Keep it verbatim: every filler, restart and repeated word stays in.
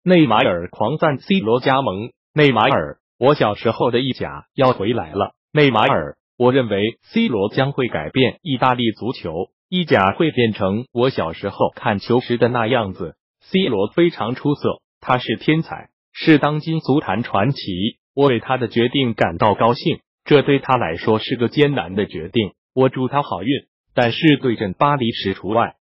内马尔狂赞 C 罗加盟。内马尔，我小时候的意甲要回来了。内马尔，我认为 C 罗将会改变意大利足球，意甲会变成我小时候看球时的那样子。C 罗非常出色，他是天才，是当今足坛传奇。我为他的决定感到高兴，这对他来说是个艰难的决定，我祝他好运，但是对阵巴黎时除外。